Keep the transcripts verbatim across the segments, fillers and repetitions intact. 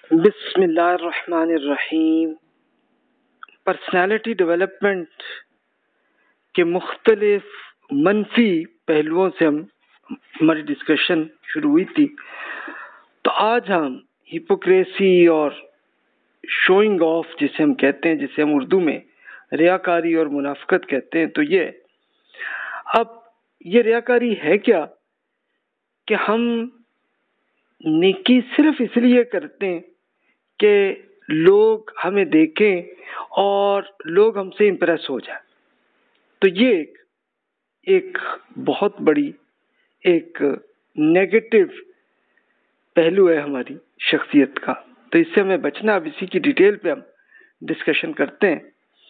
बिस्मिल्लाहिर्रहमानिर्रहीम। Personality development के मुख्तलिफ मनफी पहलुओं से हम हमारी डिस्कशन शुरू हुई थी। तो आज हम हिपोक्रेसी और शोइंग ऑफ जिसे हम कहते हैं, जिसे हम उर्दू में रियाकारी और मुनाफिकत कहते हैं, तो ये अब ये रियाकारी है क्या कि हम नेकी सिर्फ इसलिए करते हैं कि लोग हमें देखें और लोग हमसे इम्प्रेस हो जाए। तो ये एक, एक बहुत बड़ी एक नेगेटिव पहलू है हमारी शख्सियत का। तो इससे हमें बचना, अब इसी की डिटेल पे हम डिस्कशन करते हैं।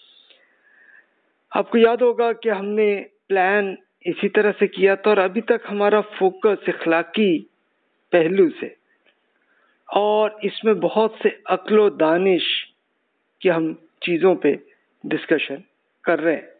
आपको याद होगा कि हमने प्लान इसी तरह से किया था और अभी तक हमारा फोकस इखलाकी पहलू से और इसमें बहुत से अक्लो दानिश की हम चीज़ों पे डिस्कशन कर रहे हैं।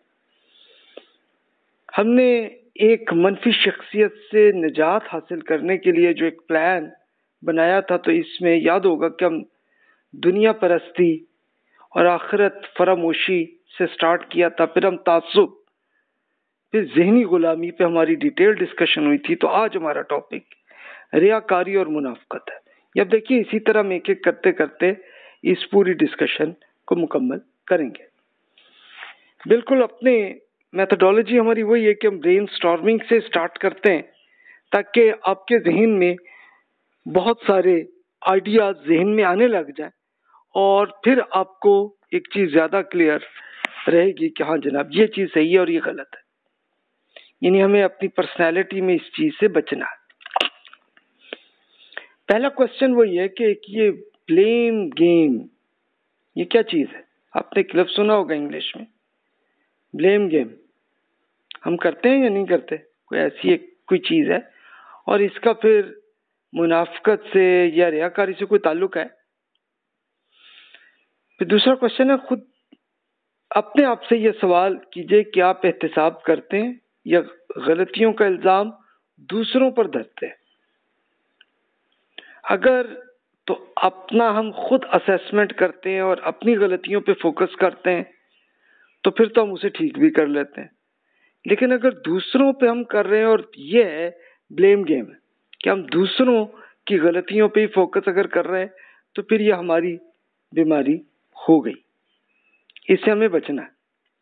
हमने एक मनफी शख्सियत से निजात हासिल करने के लिए जो एक प्लान बनाया था, तो इसमें याद होगा कि हम दुनिया परस्ती और आखिरत फरामोशी से स्टार्ट किया था, फिर हम तासुब, फिर ज़हनी गुलामी पे हमारी डिटेल डिस्कशन हुई थी। तो आज हमारा टॉपिक रियाकारी और मुनाफिकत है। अब देखिए, इसी तरह हम एक एक करते करते इस पूरी डिस्कशन को मुकम्मल करेंगे। बिल्कुल अपने मेथोडोलॉजी हमारी वही है कि हम ब्रेन स्टॉर्मिंग से स्टार्ट करते हैं ताकि आपके जहन में बहुत सारे आइडियाज जहन में आने लग जाए और फिर आपको एक चीज़ ज़्यादा क्लियर रहेगी कि हाँ जनाब, ये चीज़ सही है और ये गलत है। यानी हमें अपनी पर्सनैलिटी में इस चीज़ से बचना है। पहला क्वेश्चन वही है कि ये ब्लेम गेम, ये क्या चीज़ है? आपने एक लफ्ज़ सुना होगा इंग्लिश में, ब्लेम गेम। हम करते हैं या नहीं करते? कोई ऐसी एक कोई चीज़ है और इसका फिर मुनाफिकत से या रियाकारी से कोई ताल्लुक है? फिर दूसरा क्वेश्चन है, खुद अपने आप से ये सवाल कीजिए कि आप एहतिसाब करते हैं या गलतियों का इल्ज़ाम दूसरों पर धरते हैं। अगर तो अपना हम खुद असेसमेंट करते हैं और अपनी गलतियों पे फोकस करते हैं तो फिर तो हम उसे ठीक भी कर लेते हैं। लेकिन अगर दूसरों पे हम कर रहे हैं और ये है ब्लेम गेम कि हम दूसरों की गलतियों पे ही फोकस अगर कर रहे हैं तो फिर ये हमारी बीमारी हो गई। इससे हमें बचना है।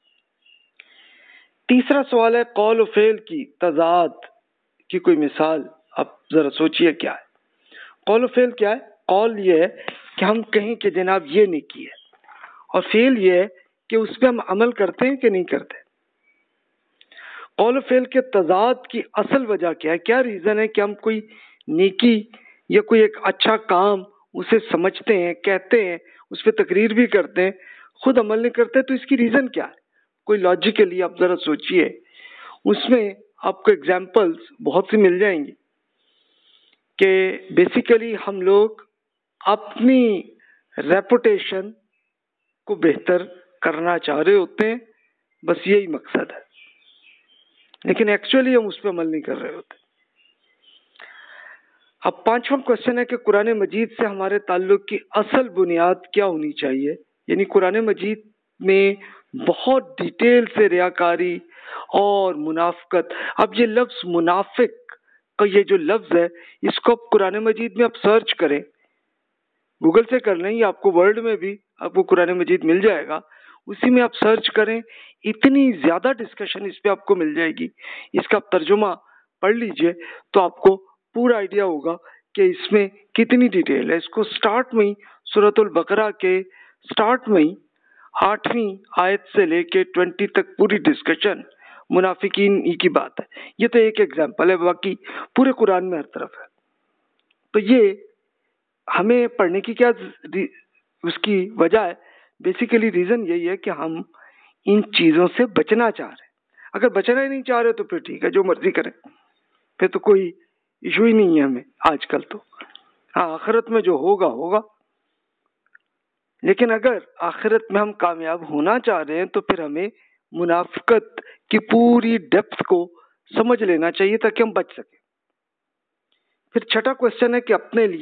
तीसरा सवाल है, कौल और फेल की तजाद की कोई मिसाल आप जरा सोचिए क्या है। कौल और फेल क्या है? कौल ये है कि हम कहें कि जनाब ये नेकी है, और फेल ये है कि उस पर हम अमल करते हैं कि नहीं करते। कौल और फेल के तजाद की असल वजह क्या है? क्या रीज़न है कि हम कोई नेकी या कोई एक अच्छा काम उसे समझते हैं, कहते हैं, उस पर तकरीर भी करते हैं, खुद अमल नहीं करते? तो इसकी रीज़न क्या है? कोई लॉजिकली आप ज़रा सोचिए। उसमें आपको एग्जाम्पल्स बहुत सी मिल जाएंगी कि बेसिकली हम लोग अपनी रेपुटेशन को बेहतर करना चाह रहे होते हैं, बस यही मकसद है, लेकिन एक्चुअली हम उस पर अमल नहीं कर रहे होते। अब पांचवा क्वेश्चन है कि कुरान मजीद से हमारे ताल्लुक की असल बुनियाद क्या होनी चाहिए। यानी कुरान मजीद में बहुत डिटेल से रियाकारी और मुनाफिकत, अब ये लफ्ज मुनाफिक का ये जो लफ्ज है, इसको आप कुरान मजीद में आप सर्च करें, गूगल से कर लें या आपको वर्ड में भी आपको कुरान मजीद मिल जाएगा, उसी में आप सर्च करें, इतनी ज्यादा डिस्कशन इस पे आपको मिल जाएगी। इसका आप तर्जुमा पढ़ लीजिए तो आपको पूरा आइडिया होगा कि इसमें कितनी डिटेल है। इसको स्टार्ट में ही सूरतुल बकरा के स्टार्ट में ही आठवीं आयत से लेके ट्वेंटी तक पूरी डिस्कशन मुनाफिकीन ही की बात है। ये तो एक एग्जाम्पल है, बाकी पूरे कुरान में हर तरफ है। तो ये हमें पढ़ने की क्या उसकी वजह है? बेसिकली रीजन यही है कि हम इन चीजों से बचना चाह रहे हैं। अगर बचना ही नहीं चाह रहे तो फिर ठीक है, जो मर्जी करें, फिर तो कोई इशू ही नहीं है हमें आजकल। तो हाँ, आखिरत में जो होगा होगा, लेकिन अगर आखिरत में हम कामयाब होना चाह रहे हैं तो फिर हमें मुनाफिकत की पूरी डेप्थ को समझ लेना चाहिए ताकि हम बच सकें। फिर छठा क्वेश्चन है कि अपने लिए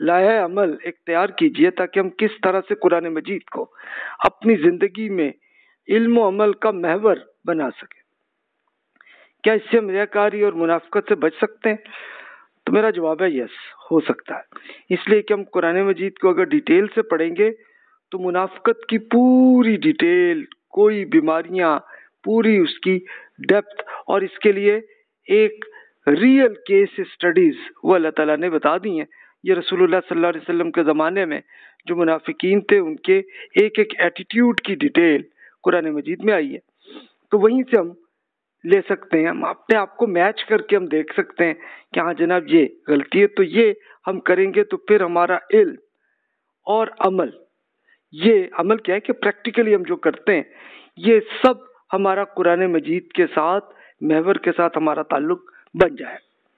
लाहे अमल इख्तियार कीजिए ताकि हम किस तरह से कुरान मजीद को अपनी ज़िंदगी में इल्म व अमल का महवर बना सके। क्या इससे हम रियाकारी और मुनाफिकत से बच सकते हैं? तो मेरा जवाब है यस, हो सकता है। इसलिए कि हम कुरान मजीद को अगर डिटेल से पढ़ेंगे तो मुनाफिकत की पूरी डिटेल, कोई बीमारियां, पूरी उसकी डेप्थ, और इसके लिए एक रियल केस स्टडीज वो अल्लाह ताला ने बता दी हैं। ये रसूलुल्लाह सल्लल्लाहु अलैहि वसल्लम के ज़माने में जो मुनाफिकीन थे उनके एक एक एटीट्यूड की डिटेल कुरान मजीद में आई है। तो वहीं से हम ले सकते हैं, हम अपने आप को मैच करके हम देख सकते हैं कि हाँ जनाब ये गलती है, तो ये हम करेंगे तो फिर हमारा इल्म और अमल, ये अमल क्या है कि प्रैक्टिकली हम जो करते हैं ये सब हमारा कुरान मजीद के साथ, महवर के साथ हमारा ताल्लुक बन जाए।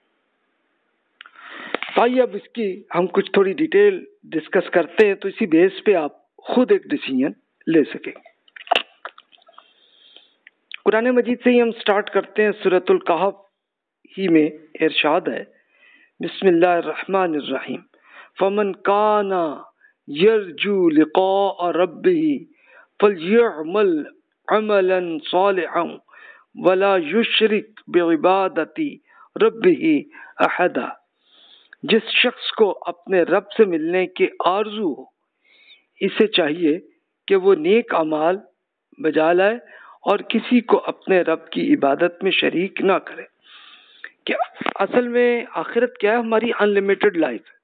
आइए अब इसकी हम कुछ थोड़ी डिटेल डिस्कस करते हैं तो इसी बेस पे आप खुद एक डिसीजन ले सकेंगे। कुरान मजीद से ही हम स्टार्ट करते हैं। सूरतुल कहफ ही में इरशाद है, बिस्मिल्लाहिर्रहमानिर्रहीम, फमन काना यरजू लिक़ा रब्बिही फल्यअमल अमलन सालिहन वला युशरिक बिइबादति रब्बिही अहदा। जिस शख्स को अपने रब से मिलने की आरजू हो, इसे चाहिए कि वो नेक अमाल बजा लाए और किसी को अपने रब की इबादत में शरीक ना करे। क्या असल में आखिरत क्या है? हमारी अनलिमिटेड लाइफ है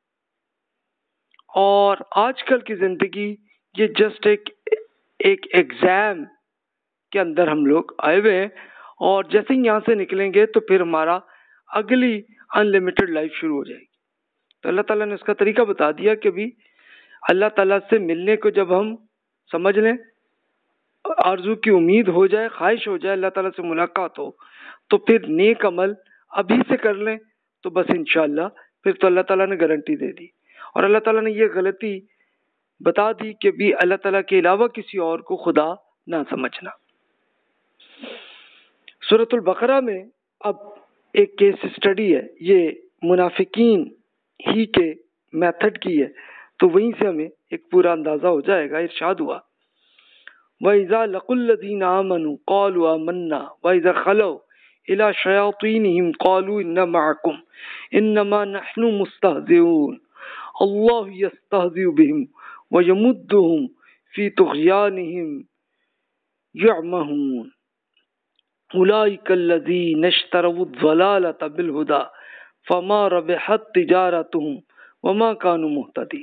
और आजकल की जिंदगी ये जस्ट एक एक एग्जाम के अंदर हम लोग आए हुए हैं और जैसे ही यहाँ से निकलेंगे तो फिर हमारा अगली अनलिमिटेड लाइफ शुरू हो जाएगी। तो अल्लाह ताला ने इसका तरीका बता दिया कि भी अल्लाह ताला से मिलने को जब हम समझ लें, आरजू की उम्मीद हो जाए, ख्वाहिश हो जाए अल्लाह ताला से मुलाकात हो, तो फिर नेक अमल अभी से कर लें तो बस इंशाअल्लाह फिर तो अल्लाह ताला ने गारंटी दे दी। और अल्लाह ताला ने ये गलती बता दी कि भी अल्लाह ताला के अलावा किसी और को खुदा ना समझना। सूरतुल बकरा में अब एक केस स्टडी है, ये मुनाफिकीन ही के मेथड की है, तो वहीं से हमें एक पूरा अंदाजा हो जाएगा। इरशाद हुआ, वइज़ा लकुल्लज़ीना आमनू क़ालू आमन्ना वइज़ा खलौ इला शयातीनिहिम क़ालू इन्ना मअकुम इन्नमा नहनु मुस्तहज़िऊन अल्लाहु यस्तहज़िउ बिहिम व यमुद्दुहुम फ़ी तुग़यानिहिम यअमहून उलाइकल्लज़ीना इश्तरवुज़-ज़लालता बिल-हुदा फमा रबिहत तिजारतुहुम वमा कानू मुहतदीन।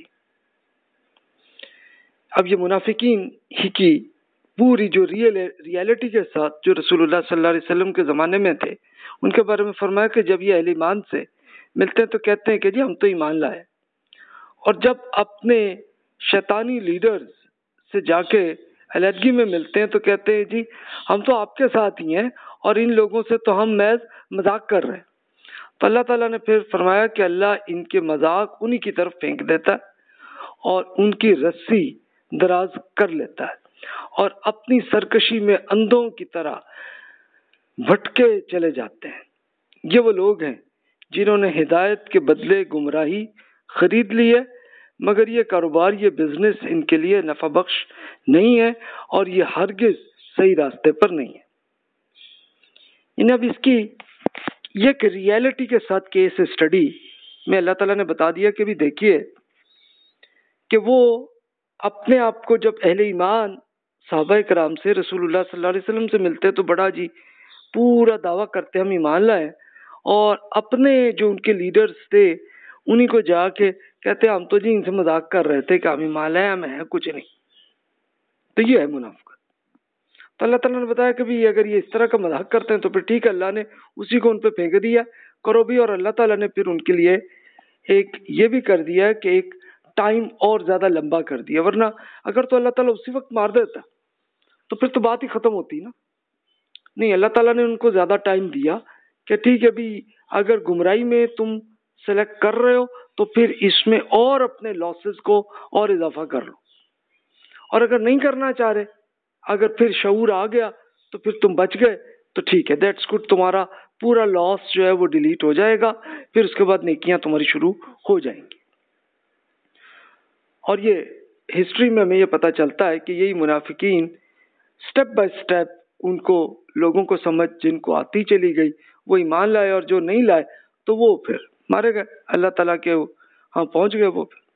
अब ये मुनाफिकीन ही की पूरी जो रियल रियलिटी के साथ जो रसूलुल्लाह सल्लल्लाहु अलैहि वसल्लम के ज़माने में थे, उनके बारे में फरमाया कि जब ये अहले ईमान से मिलते हैं तो कहते हैं कि जी हम तो ईमान लाए, और जब अपने शैतानी लीडर्स से जाके अलहदगी में मिलते हैं तो कहते हैं जी हम तो आपके साथ ही हैं और इन लोगों से तो हम महज मजाक कर रहे हैं। तो अल्लाह ताला ने फिर फरमाया कि अल्लाह इनके मजाक उन्हीं की तरफ फेंक देता है और उनकी रस्सी दराज कर लेता है और अपनी सरकशी में अंधों की तरह भटके चले जाते हैं। ये वो लोग हैं जिन्होंने हिदायत के बदले गुमराही खरीद ली है, मगर ये कारोबार, ये बिजनेस इनके लिए नफा बख्श नहीं है और ये हरगिज सही रास्ते पर नहीं है। इन अब इसकी ये एक रियलिटी के साथ केस स्टडी में अल्लाह ताला ने बता दिया कि भी देखिए कि वो अपने आप को जब अहले ईमान साहबा कराम से रसूलुल्लाह सल्लल्लाहु अलैहि वसल्लम से मिलते तो बड़ा जी पूरा दावा करते हम ईमान लाए, और अपने जो उनके लीडर्स थे उन्हीं को जाके कहते हम तो जी इनसे मजाक कर रहे थे कि हम ईमान लाए, हमें है कुछ नहीं। तो ये है मुनाफिकत। तो अल्लाह ताला ने बताया कि भी अगर ये इस तरह का मजाक करते हैं तो फिर ठीक है, अल्लाह ने उसी को उन पे फेंक दिया, करो भी। और अल्लाह ताला ने फिर उनके लिए एक ये भी कर दिया कि एक टाइम और ज्यादा लंबा कर दिया, वरना अगर तो अल्लाह ताला उसी वक्त मार देता तो फिर तो बात ही खत्म होती ना। नहीं, अल्लाह ताला ने उनको ज्यादा टाइम दिया कि ठीक है भी अगर गुमराही में तुम सेलेक्ट कर रहे हो तो फिर इसमें और अपने लॉसेस को और इजाफा कर लो, और अगर नहीं करना चाह रहे, अगर फिर शऊर आ गया तो फिर तुम बच गए तो ठीक है, दैट्स गुड, तुम्हारा पूरा लॉस जो है वो डिलीट हो जाएगा, फिर उसके बाद नेकियां तुम्हारी शुरू हो जाएंगी। और ये हिस्ट्री में हमें ये पता चलता है कि यही मुनाफिकीन स्टेप बाय स्टेप उनको लोगों को समझ जिनको आती चली गई वो ईमान लाए, और जो नहीं लाए तो वो फिर मारे गए, अल्लाह ताला के हाँ पहुंच गए वो फिर।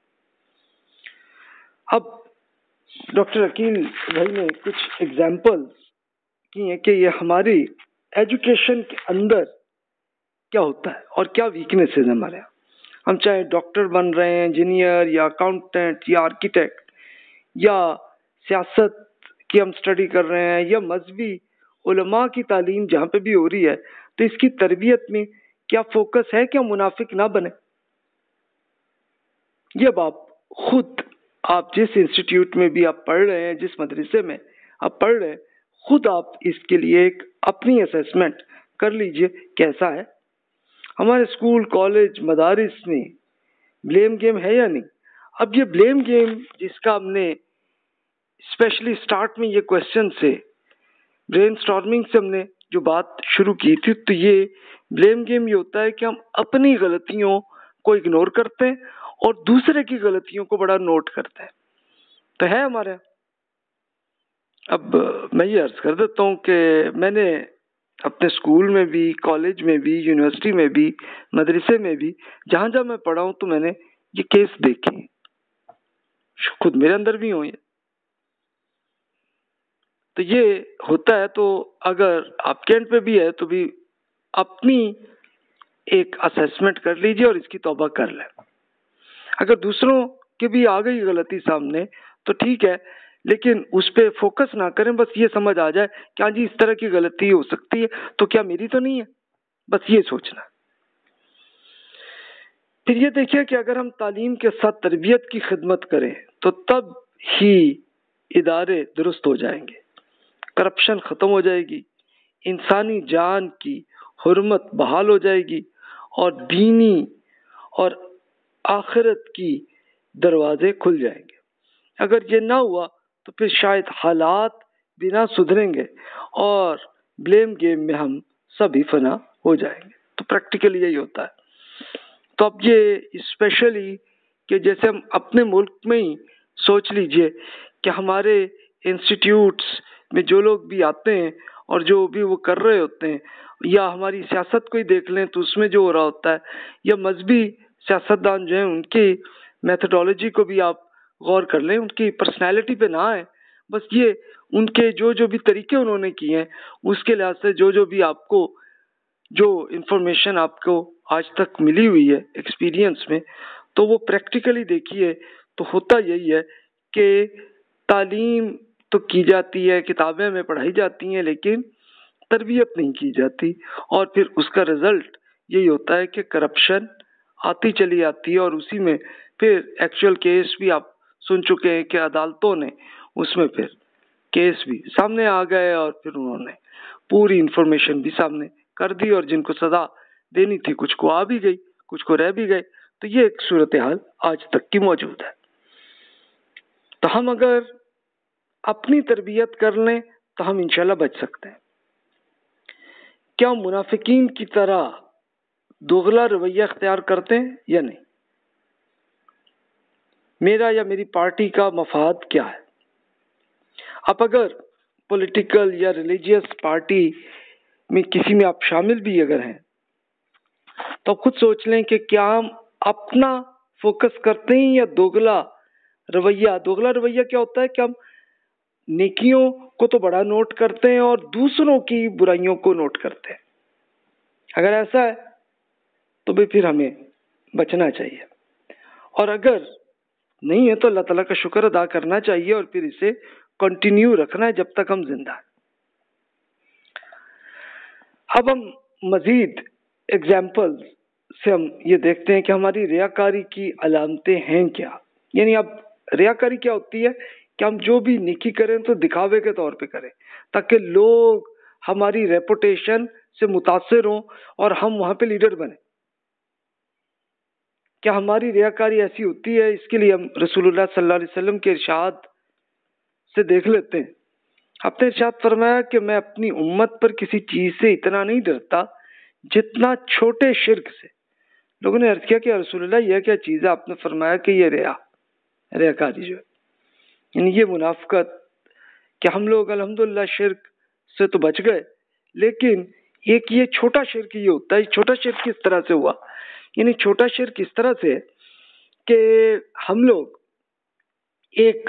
अब डॉक्टर अकील भाई ने कुछ एग्जाम्पल्स की हैं कि ये हमारी एजुकेशन के अंदर क्या होता है और क्या वीकनेसेस है हमारे यहाँ। हम चाहे डॉक्टर बन रहे हैं, इंजीनियर या अकाउंटेंट या आर्किटेक्ट, या सियासत की हम स्टडी कर रहे हैं, या मजहबी उलमा की तालीम जहाँ पे भी हो रही है, तो इसकी तरबियत में क्या फोकस है, क्या मुनाफिक ना बने। ये अब आप खुद, आप जिस इंस्टीट्यूट में भी आप पढ़ रहे हैं, जिस मदरसे में आप पढ़ रहे हैं, खुद आप इसके लिए एक अपनी असेसमेंट कर लीजिए कैसा है। हमारे स्कूल कॉलेज मदारिस में ब्लेम गेम है या नहीं। अब ये ब्लेम गेम जिसका हमने स्पेशली स्टार्ट में ये क्वेश्चन से ब्रेनस्टॉर्मिंग से हमने जो बात शुरू की थी, तो ये ब्लेम गेम ये होता है कि हम अपनी गलतियों को इग्नोर करते हैं और दूसरे की गलतियों को बड़ा नोट करते हैं। तो है हमारे, अब मैं ये अर्ज कर देता हूँ कि मैंने अपने स्कूल में भी, कॉलेज में भी, यूनिवर्सिटी में भी, मदरसे में भी, जहाँ जहाँ मैं पढ़ा हूँ, तो मैंने ये केस देखे, खुद मेरे अंदर भी हुए। तो ये होता है, तो अगर आपके एंड पे भी है तो भी अपनी एक असेसमेंट कर लीजिए और इसकी तौबा कर लें। अगर दूसरों की भी आ गई गलती सामने तो ठीक है, लेकिन उस पर फोकस ना करें, बस ये समझ आ जाए कि हाँ जी इस तरह की गलती हो सकती है, तो क्या मेरी तो नहीं है, बस ये सोचना। फिर ये देखिए कि अगर हम तालीम के साथ तरबियत की खिदमत करें तो तब ही इदारे दुरुस्त हो जाएंगे, करप्शन खत्म हो जाएगी, इंसानी जान की हुर्मत बहाल हो जाएगी, और दीनी और आखिरत की दरवाजे खुल जाएंगे। अगर ये ना हुआ तो फिर शायद हालात भी ना सुधरेंगे और ब्लेम गेम में हम सभी फना हो जाएंगे। तो प्रैक्टिकली यही होता है। तो अब ये स्पेशली कि जैसे हम अपने मुल्क में ही सोच लीजिए कि हमारे इंस्टीट्यूट्स में जो लोग भी आते हैं और जो भी वो कर रहे होते हैं, या हमारी सियासत को ही देख लें तो उसमें जो हो रहा होता है, या मजहबी सियासतदान जो हैं उनकी मेथडोलॉजी को भी आप गौर कर लें, उनकी पर्सनैलिटी पे ना आए, बस ये उनके जो जो भी तरीके उन्होंने किए हैं उसके लिहाज से जो जो भी आपको जो इंफॉर्मेशन आपको आज तक मिली हुई है एक्सपीरियंस में, तो वो प्रैक्टिकली देखिए। तो होता यही है कि तालीम तो की जाती है, किताबें में पढ़ाई जाती हैं, लेकिन तरबियत नहीं की जाती, और फिर उसका रिजल्ट यही होता है कि करप्शन आती चली आती है, और उसी में फिर एक्चुअल केस भी आप सुन चुके हैं कि अदालतों ने उसमें फिर केस भी सामने आ गए और फिर उन्होंने पूरी इंफॉर्मेशन भी सामने कर दी, और जिनको सजा देनी थी कुछ को आ भी गई, कुछ को रह भी गए। तो ये एक सूरत हाल आज तक की मौजूद है। तो हम अगर अपनी तरबियत कर लें तो हम इंशाल्लाह बच सकते हैं। क्या मुनाफिकीन की तरह दोगला रवैया अख्तियार करते हैं या नहीं? मेरा या मेरी पार्टी का मफाद क्या है? आप अगर पॉलिटिकल या रिलीजियस पार्टी में किसी में आप शामिल भी अगर हैं तो खुद सोच लें कि क्या हम अपना फोकस करते हैं या दोगला रवैया। दोगला रवैया क्या होता है कि हम नेकियों को तो बड़ा नोट करते हैं और दूसरों की बुराइयों को नोट करते हैं। अगर ऐसा है तो भी फिर हमें बचना चाहिए, और अगर नहीं है तो अल्लाह ताला का शुक्र अदा करना चाहिए और फिर इसे कंटिन्यू रखना है जब तक हम जिंदा हैं। अब हम मजीद एग्जाम्पल से हम ये देखते हैं कि हमारी रियाकारी की अलामतें हैं क्या। यानी अब रियाकारी क्या होती है कि हम जो भी नेकी करें तो दिखावे के तौर पे करें ताकि लोग हमारी रेपुटेशन से मुतासिर हों और हम वहां पे लीडर बने। क्या हमारी रियाकारी ऐसी होती है? इसके लिए हम रसूलुल्लाह सल्लल्लाहु अलैहि वसल्लम के इरशाद से देख लेते हैं। आपने इरशाद फरमाया कि मैं अपनी उम्मत पर किसी चीज से इतना नहीं डरता जितना छोटे शिर्क से। लोगों ने अर्ज किया कि रसूलुल्लाह यह क्या चीज है? आपने फरमाया कि ये रिया। रियाकारी जो है, यानी ये मुनाफकत कि हम लोग अल्हम्दुलिल्लाह शिर्क से तो बच गए, लेकिन एक ये छोटा शिर्क ये होता है। छोटा शिर्क किस तरह से हुआ, यानी छोटा शिर्क इस तरह से कि हम लोग एक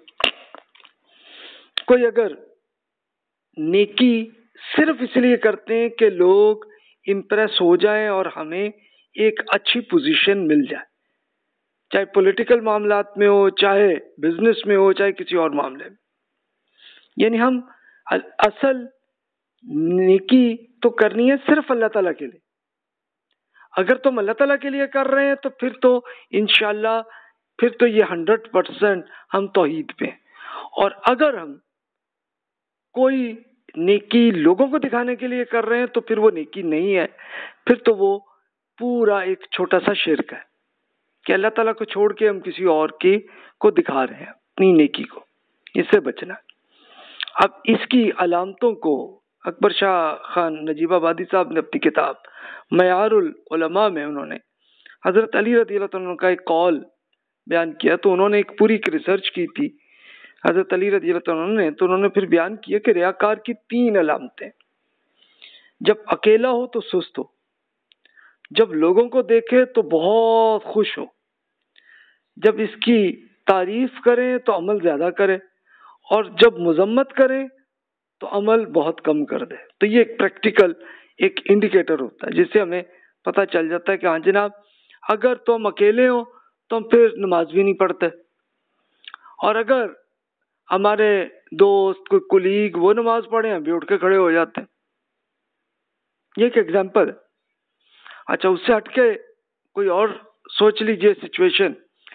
कोई अगर नेकी सिर्फ इसलिए करते हैं कि लोग इम्प्रेस हो जाएं और हमें एक अच्छी पोजीशन मिल जाए, चाहे पॉलिटिकल मामलात में हो, चाहे बिजनेस में हो, चाहे किसी और मामले में, यानी हम असल नेकी तो करनी है सिर्फ अल्लाह ताला के लिए। अगर तुम अल्लाह ताला के लिए कर रहे हैं तो फिर तो इंशाल्लाह फिर तो ये हंड्रेड परसेंट हम तौहीद पे। और अगर हम कोई नेकी लोगों को दिखाने के लिए कर रहे हैं तो फिर वो नेकी नहीं है, फिर तो वो पूरा एक छोटा सा शिर्क है कि अल्लाह ताला को छोड़ के हम किसी और के को दिखा रहे हैं अपनी नेकी को। इससे बचना। अब इसकी अलामतों को अकबर शाह खान नजीबाबादी साहब ने अपनी किताब मयारुल उलमा में उन्होंने हजरत अली रज़ी अल्लाह तआला का एक कॉल बयान किया। तो उन्होंने एक पूरी रिसर्च की थी हजरत अली रज़ी अल्लाह तआला ने, तो उन्होंने फिर बयान किया कि रियाकार की तीन अलामतें, जब अकेला हो तो सुस्त हो, जब लोगों को देखे तो बहुत खुश हो, जब इसकी तारीफ करें तो अमल ज्यादा करे, और जब मुजम्मत करें तो अमल बहुत कम कर दे। तो ये एक प्रैक्टिकल एक इंडिकेटर होता है जिससे हमें पता चल जाता है कि हाँ जनाब, अगर तो हम अकेले हो तो हम फिर नमाज भी नहीं पढ़ते, और अगर हमारे दोस्त कोई कुलीग वो नमाज पढ़े हम भी उठ के खड़े हो जाते हैं। ये एक एग्जाम्पल है। अच्छा, उससे हटके कोई और सोच लीजिए सिचुएशन।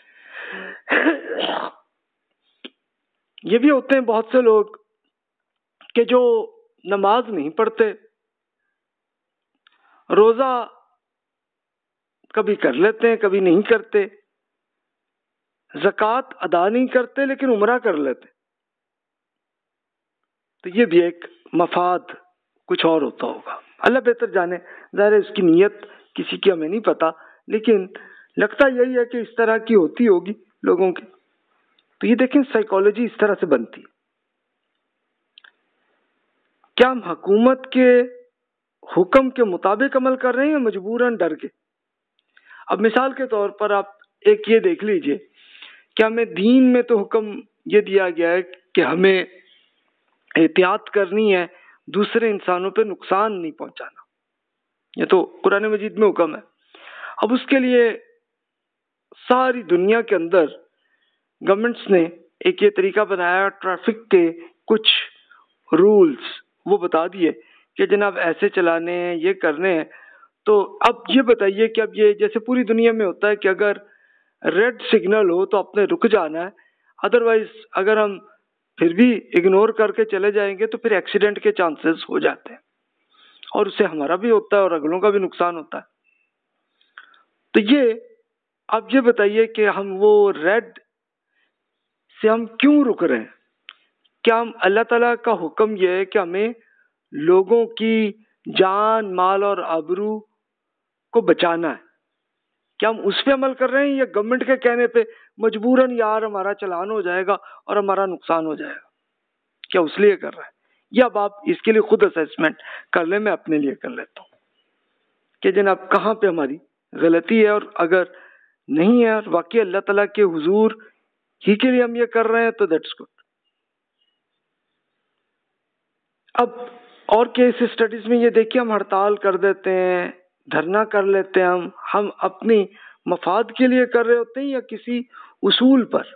ये भी होते हैं बहुत से लोग कि जो नमाज नहीं पढ़ते, रोजा कभी कर लेते हैं कभी नहीं करते, ज़कात अदा नहीं करते लेकिन उम्रा कर लेते। तो ये भी एक मफाद कुछ और होता होगा, अल्लाह बेहतर जाने। ज़ाहिर है उसकी नीयत किसी की हमें नहीं पता, लेकिन लगता यही है कि इस तरह की होती होगी लोगों की। तो ये देखें साइकोलॉजी इस तरह से बनती है। क्या हम हुकूमत के हुक्म के मुताबिक अमल कर रहे हैं या मजबूरन डर के? अब मिसाल के तौर पर आप एक ये देख लीजिए कि हमें दीन में तो हुक्म ये दिया गया है कि हमें एहतियात करनी है, दूसरे इंसानों पे नुकसान नहीं पहुंचाना, ये तो कुरान मजीद में हुक्म है। अब उसके लिए सारी दुनिया के अंदर गवर्नमेंट्स ने एक ये तरीका बनाया, ट्रैफिक के कुछ रूल्स वो बता दिए कि जनाब ऐसे चलाने हैं, ये करने हैं। तो अब ये बताइए कि अब ये जैसे पूरी दुनिया में होता है कि अगर रेड सिग्नल हो तो आपने रुक जाना है, अदरवाइज अगर हम फिर भी इग्नोर करके चले जाएंगे तो फिर एक्सीडेंट के चांसेस हो जाते हैं, और उससे हमारा भी होता है और अगलों का भी नुकसान होता है। तो ये अब ये बताइए कि हम वो रेड से हम क्यों रुक रहे हैं? क्या हम अल्लाह ताला का हुक्म यह है कि हमें लोगों की जान माल और आबरू को बचाना है, क्या हम उस पे अमल कर रहे हैं या गवर्नमेंट के कहने पे मजबूरन यार हमारा चलान हो जाएगा और हमारा नुकसान हो जाएगा, क्या उस लिए कर रहे हैं? या अब आप इसके लिए खुद असेसमेंट कर ले, मैं अपने लिए कर लेता हूँ कि जनाब कहाँ पे हमारी गलती है, और अगर नहीं है और वाकई अल्लाह ताला के हुजूर ही के लिए हम ये कर रहे हैं तो दैट्स गुड। अब और केस स्टडीज में ये देखिए, हम हड़ताल कर देते हैं, धरना कर लेते हैं, हम हम अपनी मफाद के लिए कर रहे होते हैं या किसी उसूल पर?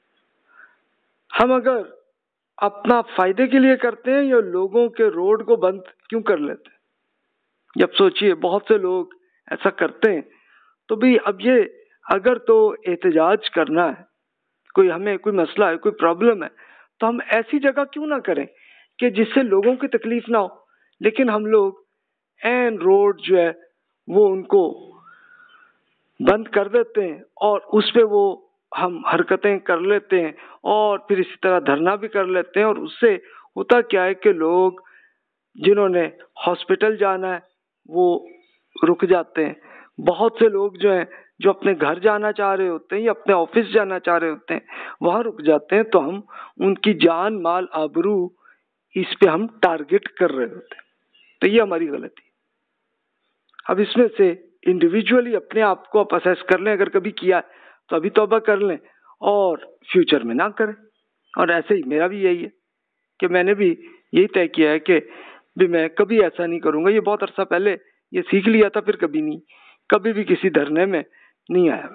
हम अगर अपना फायदे के लिए करते हैं या लोगों के रोड को बंद क्यों कर लेते हैं? जब सोचिए बहुत से लोग ऐसा करते हैं। तो भी अब ये अगर तो एहतजाज करना है, कोई हमें कोई मसला है, कोई प्रॉब्लम है, तो हम ऐसी जगह क्यों ना करें कि जिससे लोगों की तकलीफ ना हो, लेकिन हम लोग एन रोड जो है वो उनको बंद कर देते हैं और उस पे वो हम हरकतें कर लेते हैं और फिर इसी तरह धरना भी कर लेते हैं। और उससे होता क्या है कि लोग जिन्होंने हॉस्पिटल जाना है वो रुक जाते हैं, बहुत से लोग जो हैं जो अपने घर जाना चाह रहे होते हैं या अपने ऑफिस जाना चाह रहे होते हैं वहां रुक जाते हैं, तो हम उनकी जान माल आबरू इस पे हम टारगेट कर रहे होते हैं। तो ये हमारी गलती। अब इसमें से इंडिविजुअली अपने आप को आप असेस कर लें, अगर कभी किया तो अभी तौबा कर लें और फ्यूचर में ना करें। और ऐसे ही मेरा भी यही है कि मैंने भी यही तय किया है कि भी मैं कभी ऐसा नहीं करूंगा। ये बहुत अरसा पहले ये सीख लिया था, फिर कभी नहीं, कभी भी किसी धरने में नहीं आया।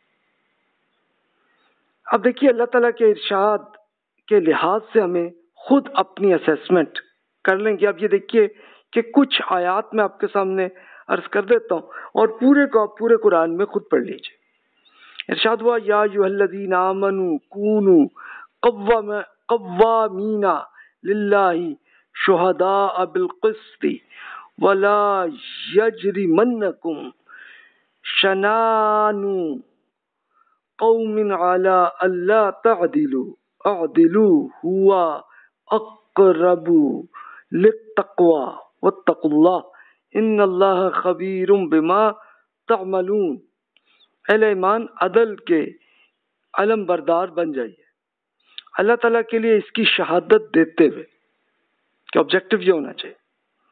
अब देखिए, अल्लाह ताला के इरशाद के लिहाज से हमें खुद अपनी असेसमेंट कर लेंगे। अब ये देखिए कि कुछ आयात में आपके सामने अर्ज कर देता हूं और पूरे को आप पूरे कुरान में खुद पढ़ लीजिए। इरशाद हुआ, या अय्युहल्लज़ीना आमनू कूनू कव्वाम कव्वामीना लिल्लाहि शुहदाअ बिल क़िस्ति वला यजरिमन्नकुम शनानु कौमिन अला अल्ला तअदिलू अअदिलू हुवा अक़रबु लित्तक़वा वत्तक़ुल्लाह इन्नल्लाह ख़बीरुम बिमा तअमलून। अहले ईमान, अदल के अलम बरदार बन जाइए अल्लाह ताला के लिए इसकी शहादत देते हुए कि ऑब्जेक्टिव ये होना चाहिए।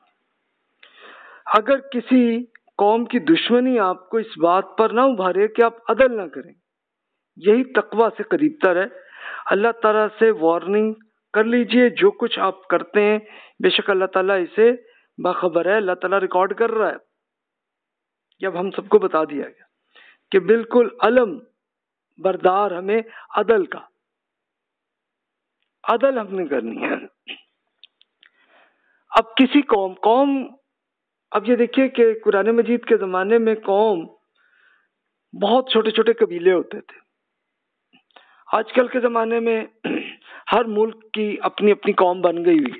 अगर किसी कौम की दुश्मनी आपको इस बात पर ना उभारे कि आप अदल ना करें, यही तकवा से करीबतर है। अल्लाह ताला से वार्निंग कर लीजिए, जो कुछ आप करते हैं बेशक अल्लाह ताला इसे बाखबर है, अल्लाह ताला रिकॉर्ड कर रहा है। जब हम सबको बता दिया गया कि बिल्कुल अलम बरदार हमें अदल का अदल हमने करनी है। अब किसी कौम कौम अब ये देखिए कि कुरान मजीद के ज़माने में कौम बहुत छोटे छोटे कबीले होते थे। आजकल के ज़माने में हर मुल्क की अपनी अपनी कौम बन गई हुई,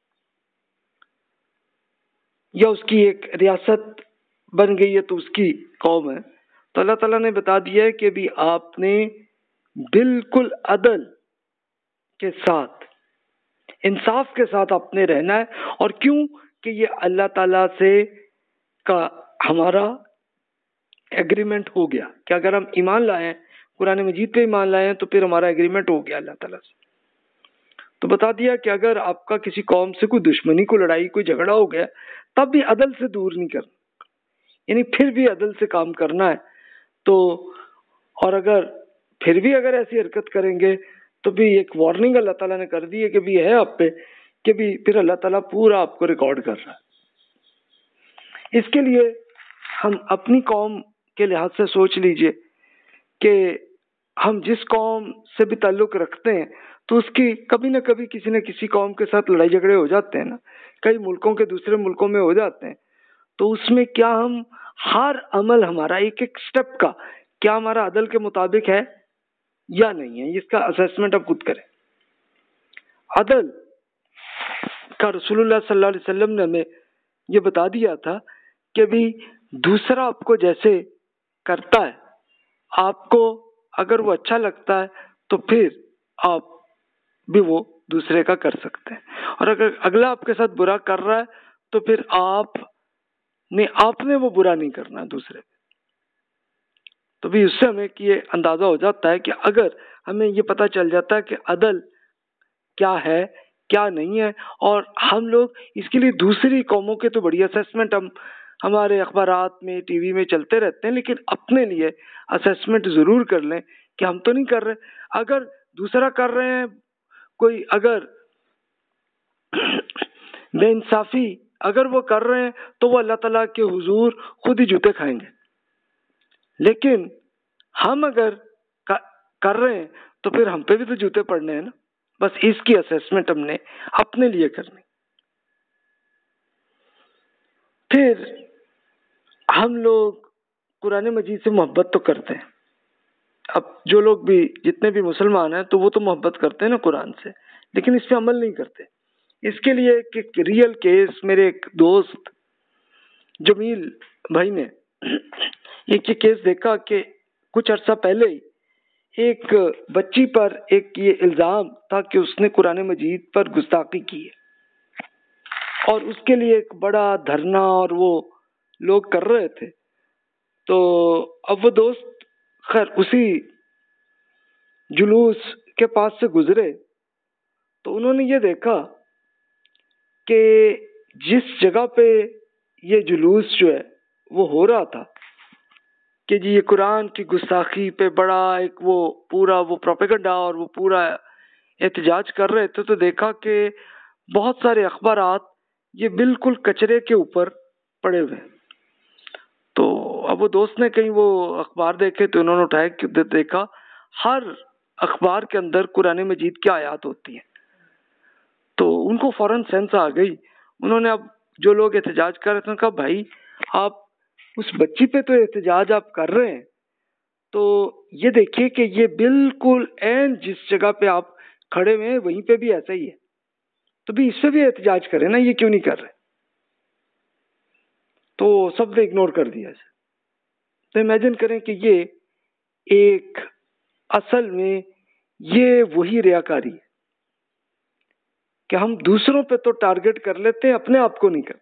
या उसकी एक रियासत बन गई है तो उसकी कौम है। तो अल्लाह ताला ने बता दिया है कि भी आपने बिल्कुल अदल के साथ, इंसाफ के साथ आपने रहना है। और क्यों कि ये अल्लाह ताला से का हमारा एग्रीमेंट हो गया कि अगर हम ईमान लाए हैं, कुरान मजीद पे ईमान लाए हैं, तो फिर हमारा एग्रीमेंट हो गया अल्लाह ताला से। तो बता दिया कि अगर आपका किसी कौम से कोई दुश्मनी, को लड़ाई, कोई झगड़ा हो गया, तब भी अदल से दूर नहीं करना, यानी फिर भी अदल से काम करना है। तो और अगर फिर भी अगर ऐसी हरकत करेंगे तो भी एक वार्निंग अल्लाह ताला ने कर दी है कि भी है आप पे, कि भी फिर अल्लाह ताला पूरा आपको रिकॉर्ड कर रहा है। इसके लिए हम अपनी कौम के लिहाज से सोच लीजिए कि हम जिस कौम से भी ताल्लुक रखते हैं तो उसकी कभी ना कभी किसी न किसी कौम के साथ लड़ाई झगड़े हो जाते हैं ना, कई मुल्कों के दूसरे मुल्कों में हो जाते हैं। तो उसमें क्या हम हर अमल हमारा एक एक स्टेप का क्या हमारा अदल के मुताबिक है या नहीं है, इसका असेसमेंट आप खुद करें। अदल का रसूलुल्लाह सल्लल्लाहु अलैहि वसल्लम ने हमें ये बता दिया था कि भी दूसरा आपको जैसे करता है, आपको अगर वो अच्छा लगता है तो फिर आप भी वो दूसरे का कर सकते हैं। और अगर अगला आपके साथ बुरा कर रहा है तो फिर आप ने आपने वो बुरा नहीं करना दूसरे पे। तो भी उससे हमें कि ये अंदाजा हो जाता है कि अगर हमें ये पता चल जाता है कि अदल क्या है क्या नहीं है, और हम लोग इसके लिए दूसरी कौमों के तो बड़ी असेसमेंट हम हमारे अखबारात में, टीवी में चलते रहते हैं, लेकिन अपने लिए असेसमेंट जरूर कर लें कि हम तो नहीं कर रहे। अगर दूसरा कर रहे हैं, कोई अगर बेइंसाफी अगर वो कर रहे हैं तो वो अल्लाह ताला के हुजूर खुद ही जूते खाएंगे। लेकिन हम अगर कर रहे हैं तो फिर हम पे भी तो जूते पड़ने हैं ना। बस इसकी असेसमेंट हमने अपने लिए करनी। फिर हम लोग कुरान मजीद से मोहब्बत तो करते हैं। अब जो लोग भी, जितने भी मुसलमान हैं, तो वो तो मोहब्बत करते हैं ना कुरान से, लेकिन इस पे अमल नहीं करते। इसके लिए एक रियल केस, मेरे एक दोस्त जमील भाई ने एक ये केस देखा कि कुछ अर्सा पहले ही एक बच्ची पर एक ये इल्जाम था कि उसने कुरान मजीद पर गुस्ताखी की है और उसके लिए एक बड़ा धरना और वो लोग कर रहे थे। तो अब वो दोस्त खैर उसी जुलूस के पास से गुजरे तो उन्होंने ये देखा कि जिस जगह पे ये जुलूस जो है वो हो रहा था कि जी ये कुरान की गुस्ताखी पे बड़ा एक वो पूरा वो प्रोपेगेंडा और वो पूरा एहतजाज कर रहे थे, तो देखा कि बहुत सारे अखबारात ये बिल्कुल कचरे के ऊपर पड़े हुए। तो अब वो दोस्त ने कहीं वो अखबार देखे तो उन्होंने उठाए कि देखा हर अखबार के अंदर कुरान मजीद की आयत होती है। तो उनको फौरन सेंस आ गई। उन्होंने अब जो लोग एहतजाज कर रहे थे कहा भाई आप उस बच्ची पे तो एहतजाज आप कर रहे हैं, तो ये देखिए कि ये बिल्कुल एन जिस जगह पे आप खड़े हुए हैं वहीं पे भी ऐसा ही है, तो भी इस पे भी एहतजाज करें ना, ये क्यों नहीं कर रहे। तो सबने इग्नोर कर दिया इसे। तो इमेजिन करें कि ये एक असल में ये वही रियाकारी है कि हम दूसरों पे तो टारगेट कर लेते हैं, अपने आप को नहीं करते।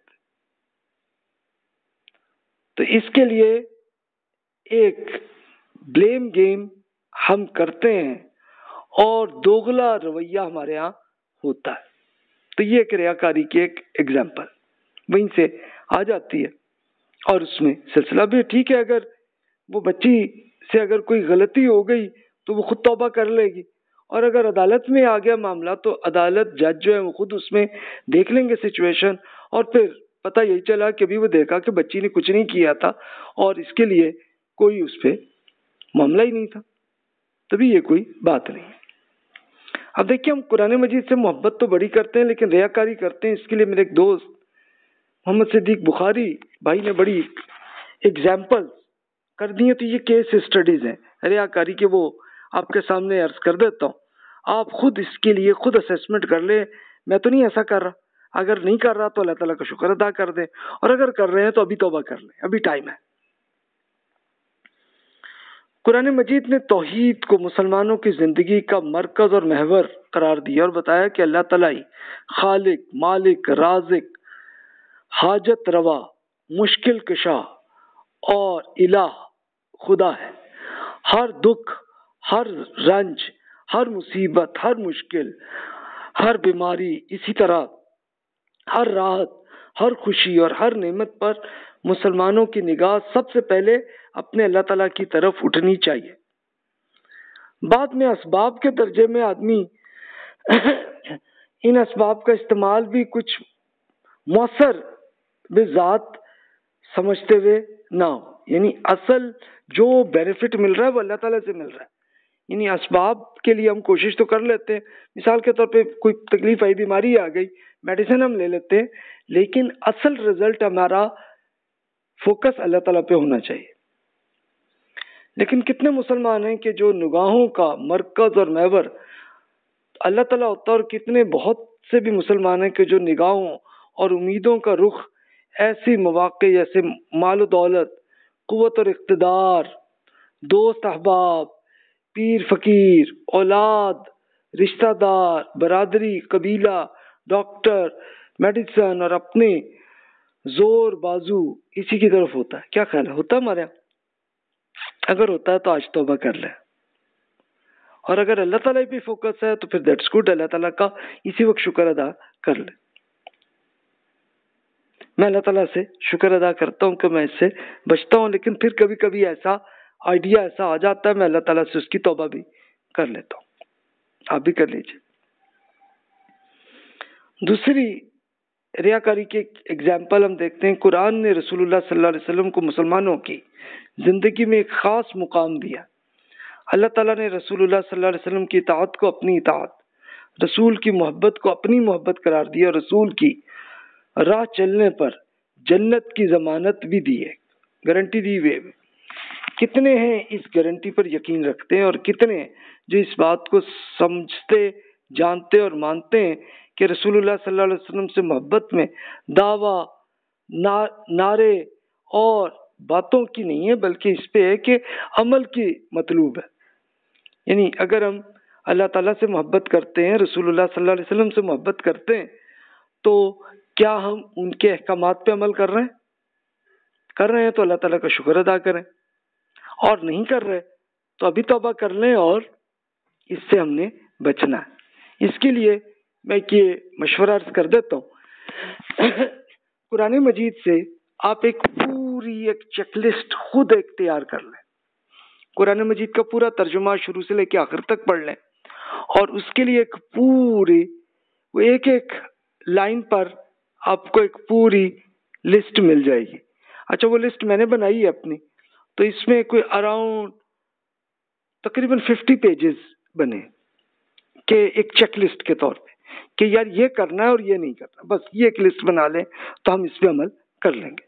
तो इसके लिए एक ब्लेम गेम हम करते हैं और दोगला रवैया हमारे यहाँ होता है। तो ये एक रियाकारी की एक एग्जाम्पल वहीं से आ जाती है। और उसमें सिलसिला भी ठीक है, अगर वो बच्ची से अगर कोई गलती हो गई तो वो खुद तौबा कर लेगी, और अगर अदालत में आ गया मामला तो अदालत जज जो है वो खुद उसमें देख लेंगे सिचुएशन, और फिर पता यही चला कि अभी वो देखा कि बच्ची ने कुछ नहीं किया था और इसके लिए कोई उस पर मामला ही नहीं था, तभी ये कोई बात नहीं है। अब देखिए हम कुरान मजीद से मोहब्बत तो बड़ी करते हैं लेकिन रियाकारी करते हैं। इसके लिए मेरे एक दोस्त मोहम्मद सिद्दीक बुखारी भाई ने बड़ी एग्जाम्पल कर दी है। तो ये केस स्टडीज हैं रियाकारी के, वो आपके सामने अर्ज कर देता हूँ। आप खुद इसके लिए खुद असेसमेंट कर ले। मैं तो नहीं ऐसा कर रहा, अगर नहीं कर रहा तो अल्लाह ताला का शुक्र अदा कर दे, और अगर कर रहे हैं तो अभी तौबा कर ले, अभी टाइम है। कुरान मजीद ने तौहीद को मुसलमानों की जिंदगी का मरकज और महवर करार दिया और बताया कि अल्लाह ताला ही खालिक, मालिक, राजिक, हाजत रवा, मुश्किल कशा और इलाह खुदा है। हर दुख, हर रंज, हर मुसीबत, हर मुश्किल, हर बीमारी, इसी तरह हर राहत, हर खुशी और हर नेमत पर मुसलमानों की निगाह सबसे पहले अपने अल्लाह ताला की तरफ उठनी चाहिए। बाद में असबाब के दर्जे में आदमी इन असबाब का इस्तेमाल भी कुछ मौसर बेजात समझते हुए ना हो, यानी असल जो बेनिफिट मिल रहा है वो अल्लाह ताला से मिल रहा है। यानी असबाब के लिए हम कोशिश तो कर लेते हैं, मिसाल के तौर पे कोई तकलीफ आई, बीमारी आ गई, मेडिसिन हम ले लेते हैं, लेकिन असल रिजल्ट हमारा फोकस अल्लाह ताला पे होना चाहिए। लेकिन कितने मुसलमान हैं कि जो निगाहों का मरकज और महवर अल्लाह ताला होता है, और कितने बहुत से भी मुसलमान हैं कि जो निगाहों और उम्मीदों का रुख ऐसी मौके जैसे माल दौलत, कुव्वत और इख्तिदार, दोस्त अहबाब, पीर फकीर, औलाद, रिश्तेदार, बरादरी, कबीला, डॉक्टर, मेडिसन और अपने जोर बाजू इसी की तरफ होता है। क्या ख्याल है, होता है हमारे यहाँ? अगर होता है तो आज तौबा कर ले, और अगर अल्लाह ताला पे फोकस है तो फिर दैट्स गुड, अल्लाह ताला का इसी वक्त शुक्र अदा कर ले। मैं अल्लाह ताला से शुक्र अदा करता हूँ कि मैं इससे बचता हूँ, लेकिन फिर कभी कभी ऐसा आइडिया ऐसा आ जाता है, मैं अल्लाह ताला से उसकी तौबा भी कर लेता हूँ। आप भी कर लीजिए। दूसरी रियाकारी के एग्जाम्पल हम देखते हैं। कुरान ने रसूलुल्लाह सल्लल्लाहु अलैहि वसल्लम को मुसलमानों की जिंदगी में एक खास मुकाम दिया। अल्लाह ताला ने रसूलुल्लाह सल्लल्लाहु अलैहि वसल्लम की इताअत को अपनी इताअत, रसूल की मोहब्बत को अपनी मोहब्बत करार दिया, और रसूल की राह चलने पर जन्नत की जमानत भी दी है, गारंटी दी हुई है। कितने हैं इस गारंटी पर यकीन रखते हैं, और कितने जो इस बात को समझते, जानते और मानते हैं कि रसूलुल्लाह सल्लल्लाहु अलैहि वसल्लम से मोहब्बत में दावा, ना, नारे और बातों की नहीं है, बल्कि इस पे है कि अमल की मतलूब है। यानी अगर हम अल्लाह ताला से मोहब्बत करते हैं, रसूलुल्लाह सल्लल्लाहु अलैहि वसल्लम से मोहब्बत करते हैं, तो क्या हम उनके अहकामात पे अमल कर रहे हैं? कर रहे हैं तो अल्लाह ताला का शुक्र अदा करें। और नहीं कर रहे तो अभी तौबा कर लें और इससे हमने बचना है। इसके लिए मैं ये मशवरा अर्ज कर देता हूँ कुरान मजीद से आप एक पूरी एक चेकलिस्ट खुद एक तैयार कर लें, कुरान मजीद का पूरा तर्जुमा शुरू से लेकर आखिर तक पढ़ लें और उसके लिए एक पूरी वो एक एक लाइन पर आपको एक पूरी लिस्ट मिल जाएगी। अच्छा, वो लिस्ट मैंने बनाई है अपनी, तो इसमें कोई अराउंड तकरीबन फिफ्टी पेजेस बने के एक चेकलिस्ट के तौर पे कि यार ये करना है और ये नहीं करना, बस ये एक लिस्ट बना लें तो हम इस पे अमल कर लेंगे।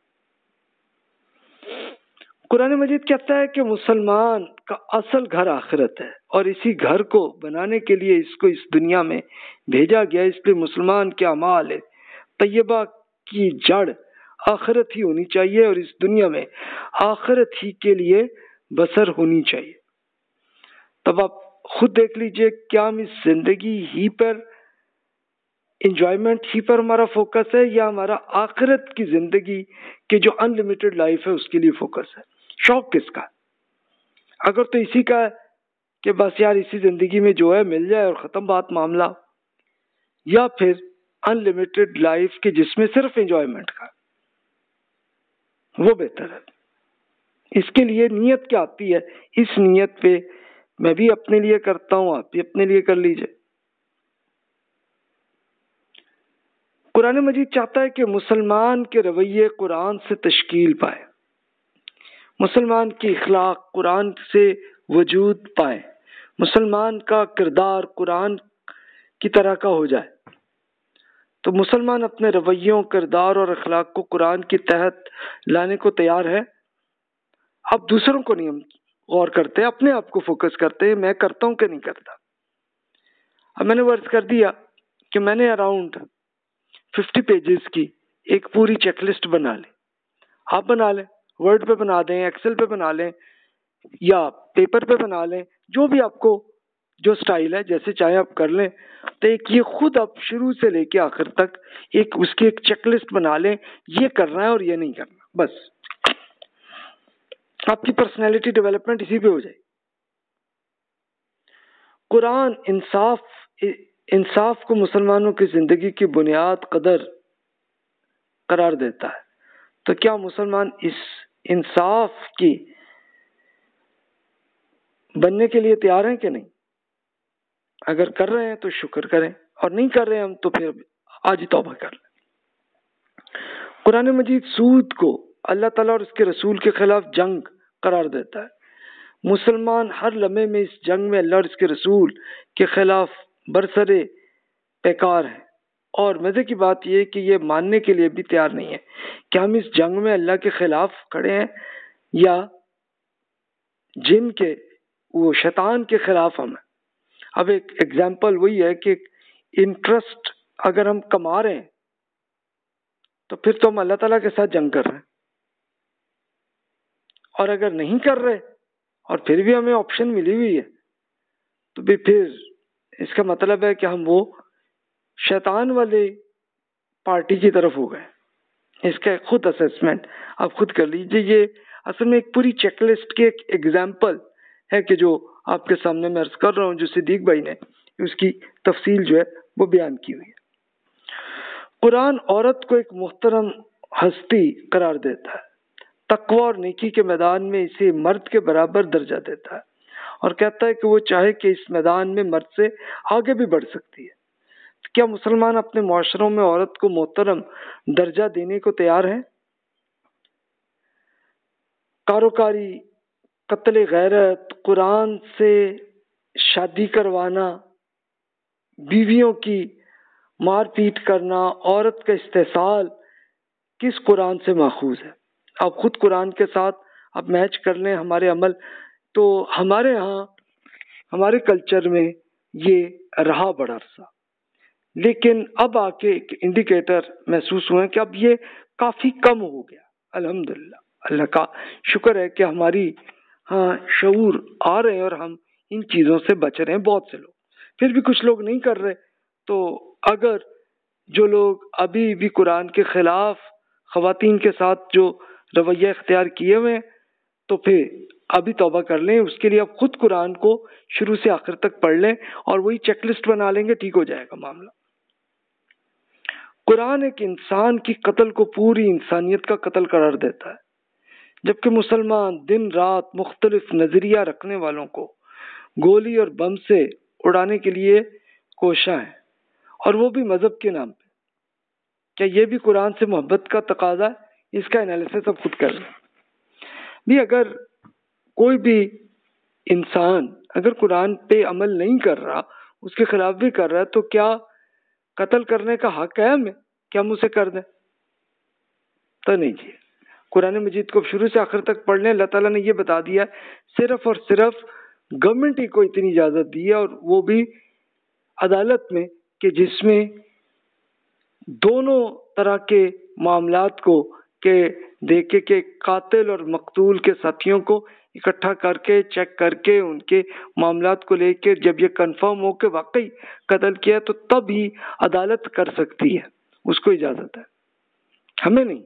कुरान मजीद कहता है कि मुसलमान का असल घर आखिरत है और इसी घर को बनाने के लिए इसको इस दुनिया में भेजा गया। इसलिए मुसलमान के अमाल तैयबा की जड़ आखिरत ही होनी चाहिए और इस दुनिया में आखिरत ही के लिए बसर होनी चाहिए। तब आप खुद देख लीजिए, क्या हम इस जिंदगी ही पर इंजॉयमेंट ही पर हमारा फोकस है या हमारा आखिरत की जिंदगी की जो अनलिमिटेड लाइफ है उसके लिए फोकस है? शौक किसका? अगर तो इसी का है कि बस यार इसी जिंदगी में जो है मिल जाए और खत्म बात मामला, या फिर अनलिमिटेड लाइफ की जिसमें सिर्फ एंजॉयमेंट का, वो बेहतर है। इसके लिए नियत क्या आती है, इस नियत पे मैं भी अपने लिए करता हूं, आप भी अपने लिए कर लीजिए। कुरान मजीद चाहता है कि मुसलमान के रवैये कुरान से तश्कील पाए, मुसलमान की इखलाक कुरान से वजूद पाए, मुसलमान का किरदार कुरान की तरह का हो जाए। तो मुसलमान अपने रवैयों, किरदार और अखलाक को कुरान के तहत लाने को तैयार है। अब दूसरों को नहीं हम गौर करते, अपने आप को फोकस करते हैं, मैं करता हूं कि नहीं करता। अब मैंने वर्ड कर दिया कि मैंने अराउंड फिफ्टी पेजेस की एक पूरी चेकलिस्ट बना ली। आप बना लें, वर्ड पे बना दें, एक्सेल पे बना लें या पेपर पे बना लें, जो भी आपको जो स्टाइल है जैसे चाहे आप कर लें। तो एक ये खुद आप शुरू से लेके आखिर तक एक उसकी एक चेकलिस्ट बना लें, ये करना है और ये नहीं करना, बस आपकी पर्सनैलिटी डेवलपमेंट इसी पे हो जाए। कुरान इंसाफ इंसाफ को मुसलमानों की जिंदगी की बुनियाद कदर करार देता है। तो क्या मुसलमान इस इंसाफ की बनने के लिए तैयार हैं कि नहीं? अगर कर रहे हैं तो शुक्र करें और नहीं कर रहे हैं हम तो फिर आज ही तौबा कर लें। कुरान मजीद सूद को अल्लाह ताला और उसके रसूल के खिलाफ जंग करार देता है। मुसलमान हर लम्हे में इस जंग में अल्लाह और इसके रसूल के खिलाफ बरसरे पैकार है और मजे की बात यह कि ये मानने के लिए भी तैयार नहीं है कि हम इस जंग में अल्लाह के खिलाफ खड़े हैं या जिन के वो शैतान के खिलाफ हम हैं। अब एक एग्जाम्पल वही है कि इंटरेस्ट अगर हम कमा रहे हैं तो फिर तो हम अल्लाह ताला के साथ जंग कर रहे हैं, और अगर नहीं कर रहे और फिर भी हमें ऑप्शन मिली हुई है तो भी फिर इसका मतलब है कि हम वो शैतान वाले पार्टी की तरफ हो गए। इसका खुद असेसमेंट आप खुद कर लीजिए। ये असल में एक पूरी चेकलिस्ट की एक एग्जाम्पल है कि जो आपके सामने मैं अर्ज कर रहा हूँ, जो सिद्दीक भाई ने उसकी तफसील जो है वो बयान की हुई है। कुरान औरत को एक मुहतरम हस्ती करार देता है, तकवा और नेकी के मैदान में इसे मर्द के बराबर दर्जा देता है और कहता है कि वो चाहे कि इस मैदान में मर्द से आगे भी बढ़ सकती है। तो क्या मुसलमान अपने मुआशरों में औरत को मोहतरम दर्जा देने को तैयार हैं? कारोकारी, कत्ल गैरत, कुरान से शादी करवाना, बीवियों की मारपीट करना, औरत का इस्तेसाल किस कुरान से माखूज है? आप खुद कुरान के साथ आप मैच कर लें हमारे अमल। तो हमारे यहाँ हमारे कल्चर में ये रहा बड़ा अरसा, लेकिन अब आके एक इंडिकेटर महसूस हुए कि अब ये काफी कम हो गया। अल्हम्दुलिल्लाह, अल्लाह का शुक्र है कि हमारी हाँ शऊर आ रहे हैं और हम इन चीजों से बच रहे हैं। बहुत से लोग, फिर भी कुछ लोग नहीं कर रहे। तो अगर जो लोग अभी भी कुरान के खिलाफ खवातीन के साथ जो रवैया इख्तियार किए हुए हैं, तो फिर अभी तौबा कर लें। उसके लिए आप खुद कुरान को शुरू से आखिर तक पढ़ लें और वही चेकलिस्ट बना लेंगे, ठीक हो जाएगा मामला। कुरान एक इंसान की कत्ल को पूरी इंसानियत का कत्ल करार देता है, जबकि मुसलमान दिन रात मुख्तलिफ नजरिया रखने वालों को गोली और बम से उड़ाने के लिए कोशा है, और वो भी मजहब के नाम पे। क्या ये भी कुरान से मोहब्बत का तकाजा है? इसका एनालिसिस आप खुद कर लें। भी अगर कोई भी इंसान अगर कुरान पे अमल नहीं कर रहा, उसके खिलाफ भी कर रहा है, तो क्या कत्ल करने का हक है हमें? क्या हम उसे कर दें? तो नहीं जी। कुरान मजीद को शुरू से आखिर तक पढ़ लें। अल्लाह ताला ने ये बता दिया है, सिर्फ और सिर्फ गवर्नमेंट ही को इतनी इजाजत दी है, और वो भी अदालत में, कि जिसमें दोनों तरह के मामलात को के देखे के कातिल और मकतूल के साथियों को इकट्ठा करके चेक करके उनके मामलात को लेके जब ये कंफर्म हो कि वाकई कत्ल किया, तो तब ही अदालत कर सकती है, उसको इजाजत है, हमें नहीं।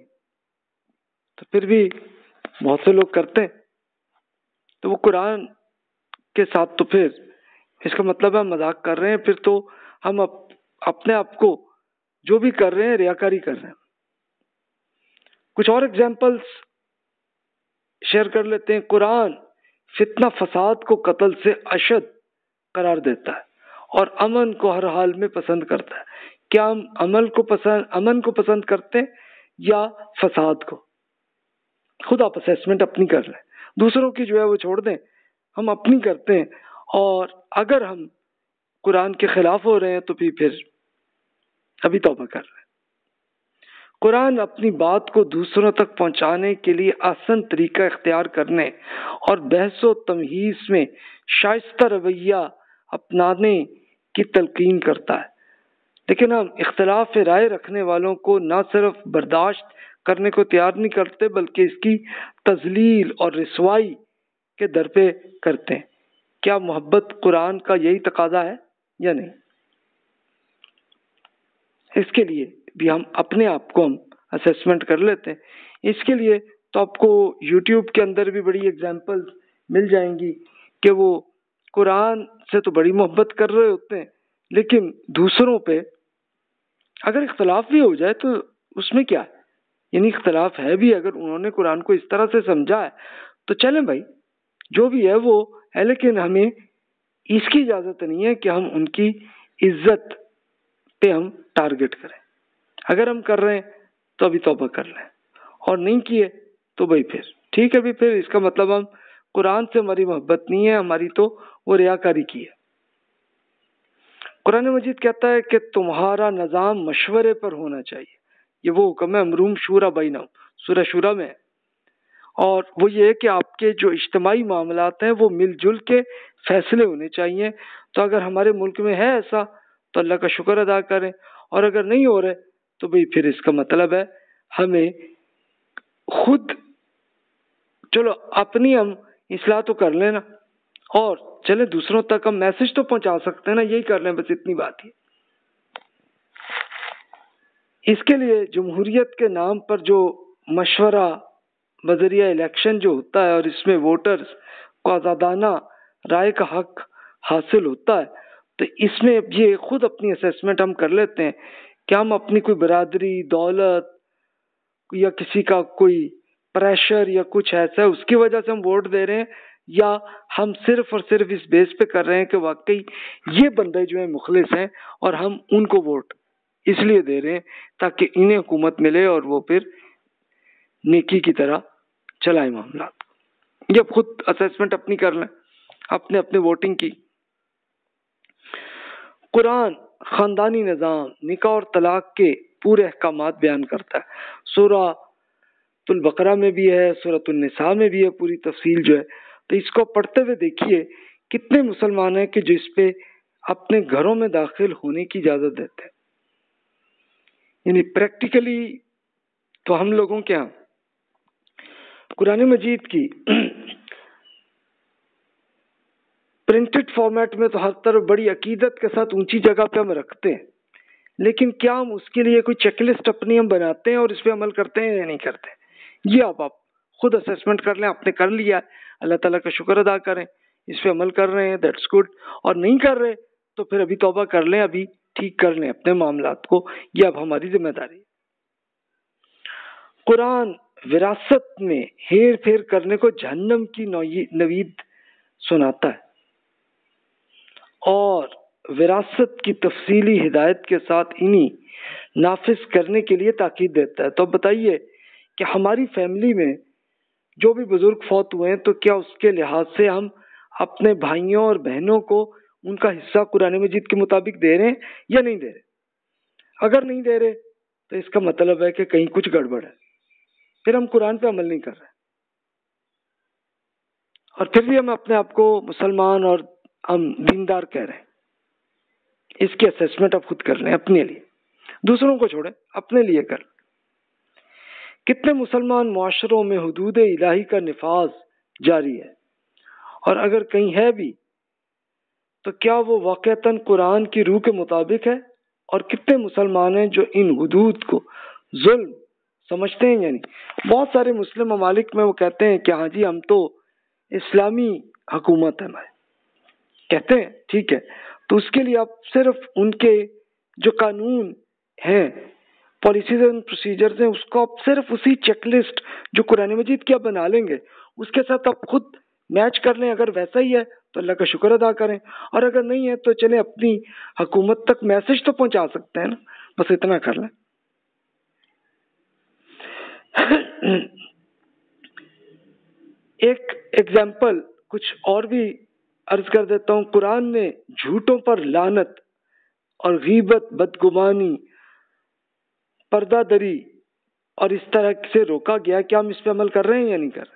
तो फिर भी बहुत से लोग करते हैं, तो वो कुरान के साथ तो फिर इसका मतलब है मजाक कर रहे हैं। फिर तो हम अप, अपने आप को जो भी कर रहे हैं रियाकारी कर रहे हैं। कुछ और एग्जाम्पल्स शेयर कर लेते हैं। कुरान फितना फसाद को कत्ल से अशद करार देता है और अमन को हर हाल में पसंद करता है। क्या हम अमल को पसंद अमन को पसंद करते हैं या फसाद को? खुद आप असेसमेंट अपनी कर लें, दूसरों की जो है वो छोड़ दें, हम अपनी करते हैं। और अगर हम कुरान के खिलाफ हो रहे हैं तो भी फिर अभी तौबा कर रहे हैं। कुरान अपनी बात को दूसरों तक पहुंचाने के लिए आसान तरीका इख्तियार करने और बहसो तमहीज में शाइस्ता रवैया अपनाने की तलकीन करता है, लेकिन हम इख्तिलाफ राय रखने वालों को न सिर्फ बर्दाश्त करने को तैयार नहीं करते, बल्कि इसकी तजलील और रिसवाई के दर पे करते हैं। क्या मोहब्बत कुरान का यही तकाजा है या नहीं? इसके लिए भी हम अपने आप को हम असेसमेंट कर लेते हैं। इसके लिए तो आपको यूट्यूब के अंदर भी बड़ी एग्जांपल्स मिल जाएंगी कि वो कुरान से तो बड़ी मोहब्बत कर रहे होते हैं, लेकिन दूसरों पे अगर इख्तलाफ भी हो जाए तो उसमें क्या है, यानी इख्तलाफ है भी, अगर उन्होंने कुरान को इस तरह से समझा है तो चलें भाई, जो भी है वो है, लेकिन हमें इसकी इजाजत नहीं है कि हम उनकी इज्जत पे हम टारगेट करें। अगर हम कर रहे हैं तो अभी तौबा कर लें, और नहीं किए तो भाई फिर ठीक है, भी फिर इसका मतलब हम कुरान से हमारी मोहब्बत नहीं है, हमारी तो वो रियाकारी की है। कुरान मजीद कहता है कि तुम्हारा निज़ाम मशवरे पर होना चाहिए। ये वो हुक्म है अमरूम शूरा बैनहुम, सूरह शूरा में, और वो ये है कि आपके जो इज्तिमाई मामलात हैं वो मिलजुल के फैसले होने चाहिए। तो अगर हमारे मुल्क में है ऐसा तो अल्लाह का शुक्र अदा करें, और अगर नहीं हो रहे तो भाई फिर इसका मतलब है हमें खुद चलो अपनी हम इस्लाह तो कर लेना, और चले दूसरों तक हम मैसेज तो पहुंचा सकते हैं ना, यही कर लें, बस इतनी बात ही। इसके लिए जमहूरियत के नाम पर जो मशवरा बजरिया इलेक्शन जो होता है और इसमें वोटर्स को आज़ादाना राय का हक हासिल होता है, तो इसमें ये खुद अपनी असेसमेंट हम कर लेते हैं कि हम अपनी कोई बरादरी, दौलत या किसी का कोई प्रेशर या कुछ ऐसा है उसकी वजह से हम वोट दे रहे हैं, या हम सिर्फ और सिर्फ इस बेस पे कर रहे हैं कि वाकई ये बंदे जो है मुखलिस हैं और हम उनको वोट इसलिए दे रहे हैं ताकि इन्हें हुकूमत मिले और वो फिर नेकी की तरह चलाए मामला। ये खुद असेसमेंट अपनी कर लें, अपने अपने वोटिंग की। कुरान खानदानी निज़ाम, निकाह और तलाक के पूरे अहकामात बयान करता है। सूरह बकरा में भी है, सूरह निसा में भी है पूरी तफसील जो है। तो इसको पढ़ते हुए देखिए कितने मुसलमान हैं कि जो इस पे अपने घरों में दाखिल होने की इजाजत देते हैं। यानी प्रैक्टिकली तो हम लोगों के यहाँ कुरान मजीद की प्रिंटेड फॉर्मेट में तो हर तरफ बड़ी अकीदत के साथ ऊंची जगह पे हम रखते हैं, लेकिन क्या हम उसके लिए कोई चेकलिस्ट अपनी हम बनाते हैं और इस पे अमल करते हैं या नहीं करते? ये आप आप खुद असेसमेंट कर लें, आपने कर लिया है, अल्लाह ताला का शुक्र अदा करें, इस पे अमल कर रहे हैं, दैट्स गुड। और नहीं कर रहे तो फिर अभी तौबा कर लें, अभी ठीक कर लें अपने मामलात को, ये अब हमारी जिम्मेदारी है। कुरान विरासत में हेर फेर करने को जहन्नम की नवीद सुनाता है और विरासत की तफसीली हिदायत के साथ इन्हीं नाफिज करने के लिए ताकीद देता है। तो बताइए कि हमारी फैमिली में जो भी बुजुर्ग फौत हुए हैं तो क्या उसके लिहाज से हम अपने भाइयों और बहनों को उनका हिस्सा कुरान मजीद के मुताबिक दे रहे हैं या नहीं दे रहे? अगर नहीं दे रहे तो इसका मतलब है कि कहीं कुछ गड़बड़ है, फिर हम कुरान पे अमल नहीं कर रहे और फिर भी हम अपने आप को मुसलमान और हम दीनदार कह रहे हैं। इसकी असेसमेंट आप खुद कर लें अपने लिए, दूसरों को छोड़ें, अपने लिए कर। कितने मुसलमान मुआशरों में हुदूद इलाही का निफाज जारी है और अगर कहीं है भी तो क्या वो वाक़तन कुरान की रूह के मुताबिक है? और कितने मुसलमान हैं जो इन हुदूद को जुल्म समझते हैं? यानी बहुत सारे मुस्लिम ममालिक में वो कहते हैं कि हाँ जी हम तो इस्लामी हुकूमत है, हमारे कहते हैं, ठीक है। तो उसके लिए आप सिर्फ उनके जो कानून हैं, पॉलिसीज एंड प्रोसीजर्स हैं, उसको आप सिर्फ उसी चेकलिस्ट जो कुरान मजीद की आप बना लेंगे उसके साथ आप खुद मैच कर लें। अगर वैसा ही है तो अल्लाह का शुक्र अदा करें, और अगर नहीं है तो चले अपनी हुकूमत तक मैसेज तो पहुंचा सकते हैं ना, बस इतना कर लें। एक एग्जाम्पल कुछ और भी अर्ज कर देता हूँ। कुरान ने झूठों पर लानत और गीबत, बदगुमानी, पर्दादरी और इस तरह से रोका गया। क्या हम इस पे अमल कर रहे हैं या नहीं कर रहे?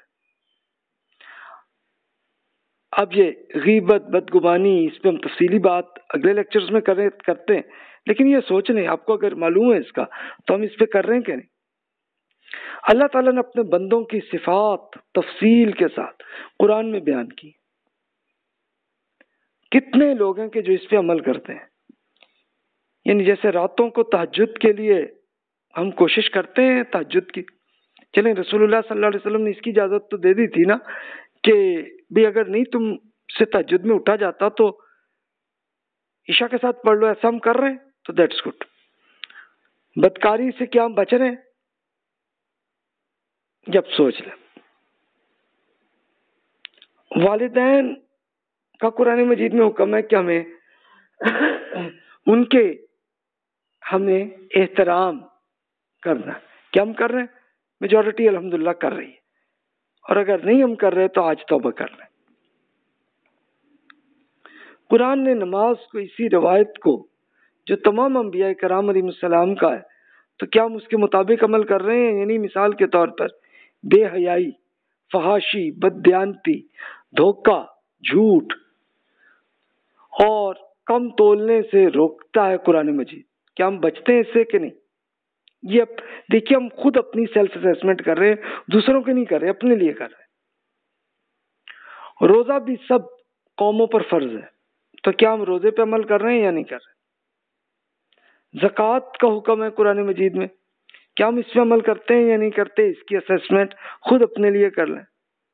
अब ये गीबत, बदगुमानी, इस पे हम तफसीली बात अगले लेक्चर्स में करें करते हैं, लेकिन ये सोच लें, आपको अगर मालूम है इसका तो हम इस पे कर रहे हैं क्या नहीं। अल्लाह ताला ने अपने बंदों की सिफात तफसील के साथ कुरान में बयान की। कितने लोग हैं कि जो इस पे अमल करते हैं, यानी जैसे रातों को तहज्जुद के लिए हम कोशिश करते हैं तहज्जुद की। चलें, रसूलुल्लाह सल्लल्लाहु अलैहि वसल्लम ने इसकी इजाजत तो दे दी थी ना कि भी अगर नहीं तुम से तहज्जुद में उठा जाता तो ईशा के साथ पढ़ लो। ऐसा हम कर रहे हैं तो दैट्स गुड। बदकारी से क्या हम बच रहे हैं? जब सोच लें, वालिदैन का कुरान मजीद में हुक्म है कि हमें उनके हमें एहतराम करना। क्या हम कर रहे हैं? मेजॉरिटी अल्हम्दुलिल्लाह कर रही है, और अगर नहीं हम कर रहे तो आज तौबा कर लें। कुरान ने नमाज को, इसी रवायत को जो तमाम अंबिया कराम अलैहिस्सलाम का है, तो क्या हम उसके मुताबिक अमल कर रहे हैं? यानी मिसाल के तौर पर बेहयाई, फहाशी, बददयानती, धोखा, झूठ और कम तोलने से रोकता है कुरान मजीद। क्या हम बचते हैं इससे कि नहीं? ये अब देखिए, हम खुद अपनी सेल्फ असेसमेंट कर रहे हैं, दूसरों के नहीं कर रहे, अपने लिए कर रहे हैं। रोजा भी सब कौमों पर फर्ज है, तो क्या हम रोजे पे अमल कर रहे हैं या नहीं कर रहे? ज़कात का हुक्म है कुरान मजीद में, क्या हम इस पे अमल करते हैं या नहीं करते? इसकी असेसमेंट खुद अपने लिए कर लें।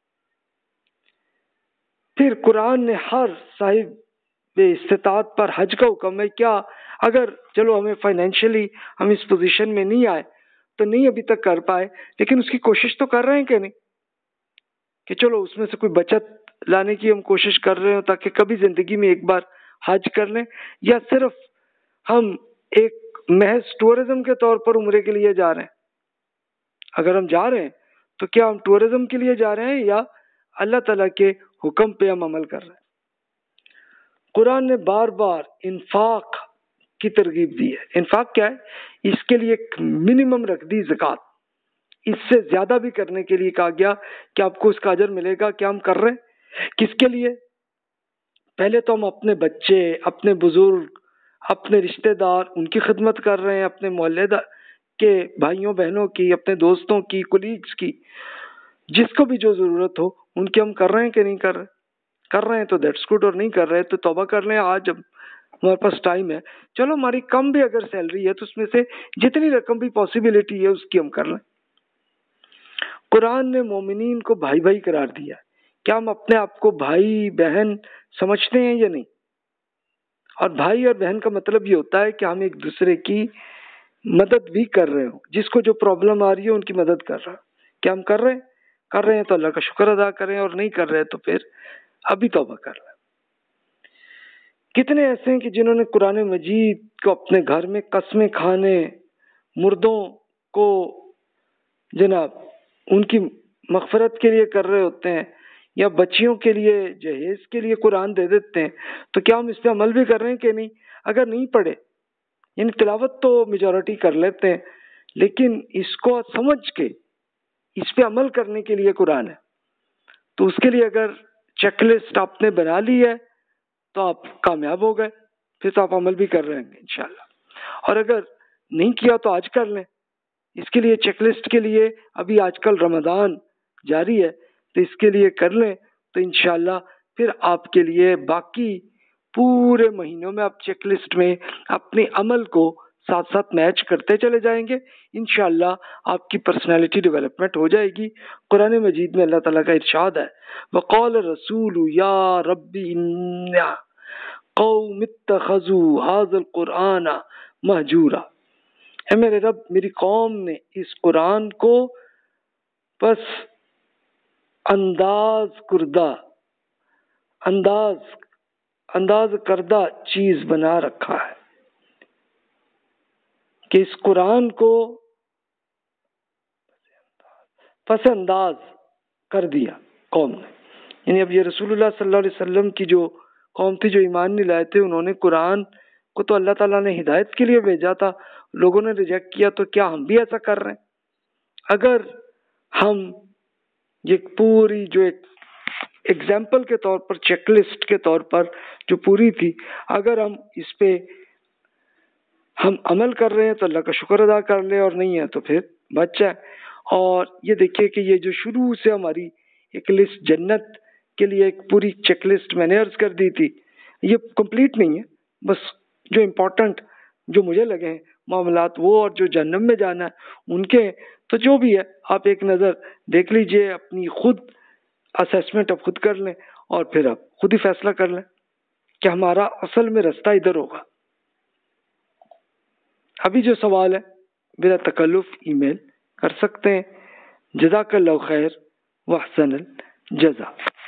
फिर कुरान ने हर साहिब इस्तिताअत पर हज का हुक्म है। क्या अगर चलो हमें फाइनेंशियली हम इस पोजीशन में नहीं आए, तो नहीं अभी तक कर पाए, लेकिन उसकी कोशिश तो कर रहे हैं कि नहीं, कि चलो उसमें से कोई बचत लाने की हम कोशिश कर रहे हो ताकि कभी जिंदगी में एक बार हज कर लें? या सिर्फ हम एक महज टूरिज्म के तौर पर उम्रे के लिए जा रहे हैं? अगर हम जा रहे हैं तो क्या हम टूरिज्म के लिए जा रहे हैं या अल्लाह ताला के हुक्म पे हम अमल कर रहे हैं? कुरान ने बार बार इन्फाक की तरगीब दी है। इन्फाक क्या है? इसके लिए एक मिनिमम रख दी ज़कात, इससे ज्यादा भी करने के लिए कहा गया कि आपको उसका अजर मिलेगा। क्या हम कर रहे हैं? किसके लिए? पहले तो हम अपने बच्चे, अपने बुजुर्ग, अपने रिश्तेदार, उनकी खिदमत कर रहे हैं, अपने मोहल्लेदार के भाइयों बहनों की, अपने दोस्तों की, कुलीग्स की, जिसको भी जो जरूरत हो उनकी हम कर रहे हैं कि नहीं कर रहे? कर रहे हैं तो दैट्स गुड, और नहीं कर रहे तो तौबा कर लें। आज जब हमारे पास टाइम है, चलो हमारी कम भी अगर सैलरी है तो उसमें से जितनी रकम भी पॉसिबिलिटी है उसकी हम कर लें। कुरान ने मोमिनीन को भाई भाई करार दिया। क्या हम अपने आप को भाई बहन समझते हैं या नहीं? और भाई और बहन का मतलब ये होता है कि हम एक दूसरे की मदद भी कर रहे हो, जिसको जो प्रॉब्लम आ रही है उनकी मदद कर रहा है। क्या हम कर रहे हैं? कर रहे हैं तो अल्लाह का शुक्र अदा करें, और नहीं कर रहे हैं तो फिर अभी तौबा कर रहे हैं। कितने ऐसे हैं कि जिन्होंने कुरान मजीद को अपने घर में कस्में खाने, मुर्दों को जनाब उनकी मगफरत के लिए कर रहे होते हैं, या बच्चियों के लिए जहेज के लिए कुरान दे देते हैं। तो क्या हम इस पे अमल भी कर रहे हैं कि नहीं? अगर नहीं पढ़े, यानी तिलावत तो मेजॉरिटी कर लेते हैं, लेकिन इसको समझ के इस पे अमल करने के लिए कुरान है, तो उसके लिए अगर चेकलिस्ट आपने बना ली है तो आप कामयाब हो गए, फिर तो आप अमल भी कर रहे हैं इंशाल्लाह। और अगर नहीं किया तो आज कर लें। इसके लिए चेकलिस्ट के लिए अभी आजकल रमज़ान जारी है, तो इसके लिए कर लें, तो इंशाल्लाह फिर आपके लिए बाकी पूरे महीनों में आप चेकलिस्ट में अपने अमल को साथ साथ मैच करते चले जाएंगे। इंशाल्लाह आपकी पर्सनालिटी डेवलपमेंट हो जाएगी। कुरान मजीद में अल्लाह ताला का इरशाद है, वक़ाल रसूल या रब्बी इन्ना कौम इत्तखज़ू हाज़ल कुरान महजूरा। है मेरे रब, मेरी कौम ने इस कुरान को बस अंदाज कुर्दा अंदाज अंदाज करदा चीज बना रखा है, कि इस कुरान को पसंदाज कर दिया कौम ने। यानी अब ये रसूलुल्लाह सल्लल्लाहु अलैहि वसल्लम की जो कौम थी, जो ईमान नहीं लाए थे, उन्होंने कुरान को तो अल्लाह ताला ने हिदायत के लिए भेजा था, लोगों ने रिजेक्ट किया। तो क्या हम भी ऐसा कर रहे हैं? अगर हम ये पूरी जो एक एग्जाम्पल के तौर पर, चेकलिस्ट के तौर पर जो पूरी थी, अगर हम इस पे हम अमल कर रहे हैं तो अल्लाह का शुक्र अदा कर ले, और नहीं है तो फिर बच जाए। और ये देखिए कि ये जो शुरू से हमारी एक लिस्ट जन्नत के लिए एक पूरी चेकलिस्ट मैंने अर्ज कर दी थी, ये कंप्लीट नहीं है, बस जो इम्पोर्टेंट जो मुझे लगे हैं मामलात वो, और जो जन्नत में जाना है उनके। तो जो भी है आप एक नज़र देख लीजिए, अपनी खुद असेसमेंट आप खुद कर लें, और फिर आप खुद ही फैसला कर लें कि हमारा असल में रास्ता इधर होगा। अभी जो सवाल है बिला तकल्लुफ ईमेल कर सकते हैं। जज़ाकल्लाहु खैर व अहसनल जज़ा।